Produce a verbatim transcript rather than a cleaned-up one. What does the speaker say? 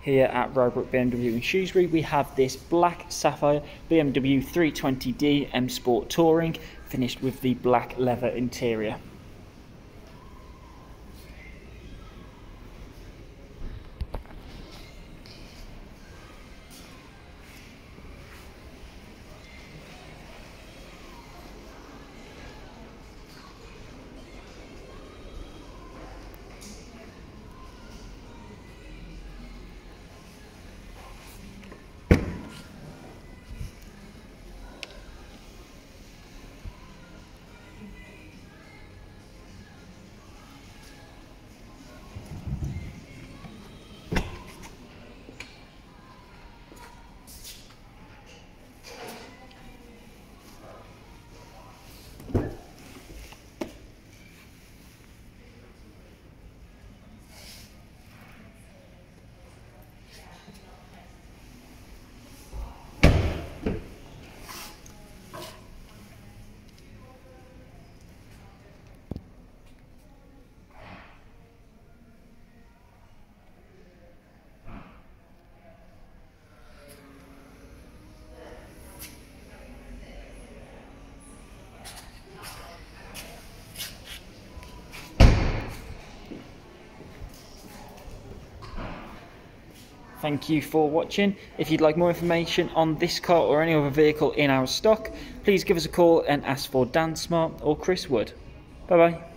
Here at Robrook B M W in Shrewsbury, we have this black Saphire B M W three twenty D M Sport Touring, finished with the black leather interior. Thank you for watching. If you'd like more information on this car or any other vehicle in our stock, please give us a call and ask for Dan Smart or Chris Wood. Bye bye.